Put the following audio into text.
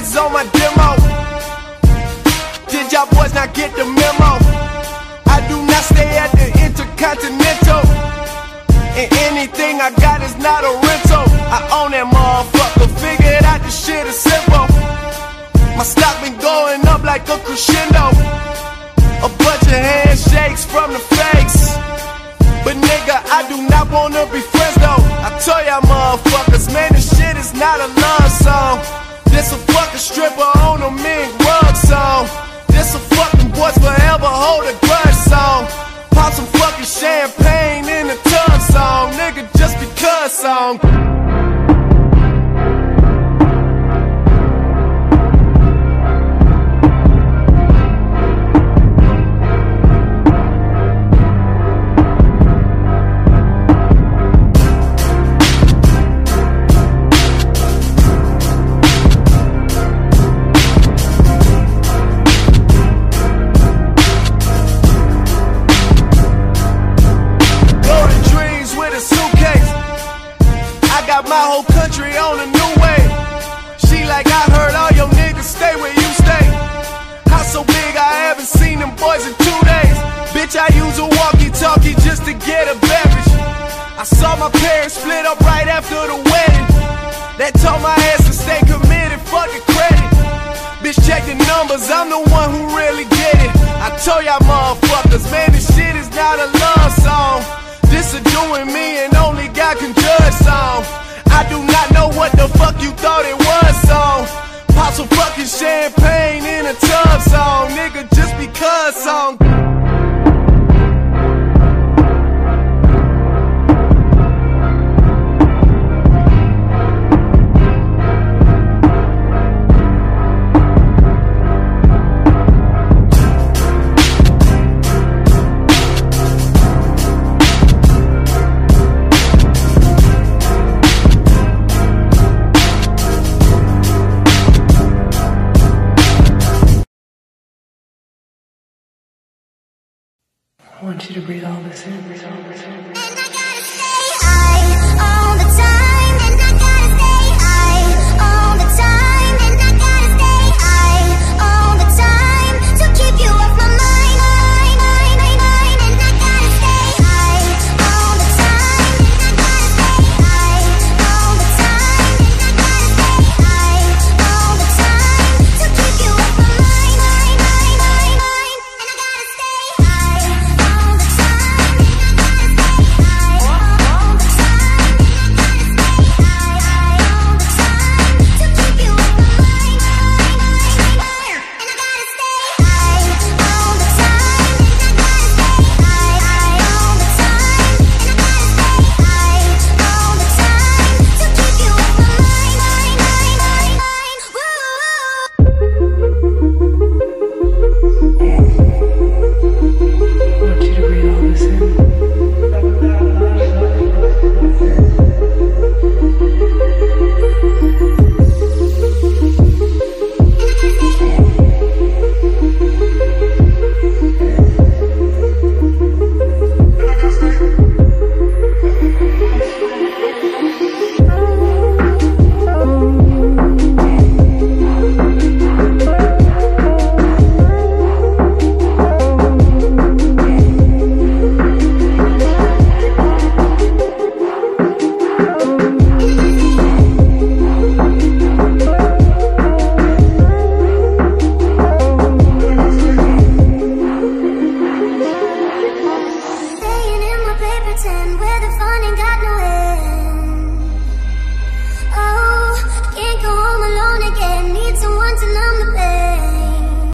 is on my demo. Did y'all boys not get the memo? I do not stay at the Intercontinental, and anything I got is not a rental. I own that motherfucker, figured out this shit is simple. My stock been going up like a crescendo. A bunch of handshakes from the fakes, but nigga, I do not wanna be friends though. I told y'all motherfuckers, man, this shit is not a love song. This a fucking stripper on a mink rug song. This a fucking boys forever hold a grudge song. Pop some fucking champagne in the tub song. Nigga, just because song. My whole country on a new way. She like, I heard all your niggas stay where you stay. House so big I haven't seen them boys in 2 days. Bitch, I use a walkie-talkie just to get a beverage. I saw my parents split up right after the wedding. That told my ass to stay committed, fuck the credit. Bitch, check the numbers, I'm the one who really get it. I told y'all motherfuckers, man, this shit is not a love song. This a doing me and only God can judge song. I do not know what the fuck you thought it was song. Pop some fucking champagne in a tub song. Nigga, just because song. I want you to breathe all this in, breathe all this in. And I gotta stay high all the time. And I gotta stay high all the time. And I gotta stay high all the time to keep you off my mind. And I gotta stay high all the time. And I gotta stay high all the time. And I gotta stay high all the time to keep you off my mind. And I gotta stay high all the time. Someone to numb the pain.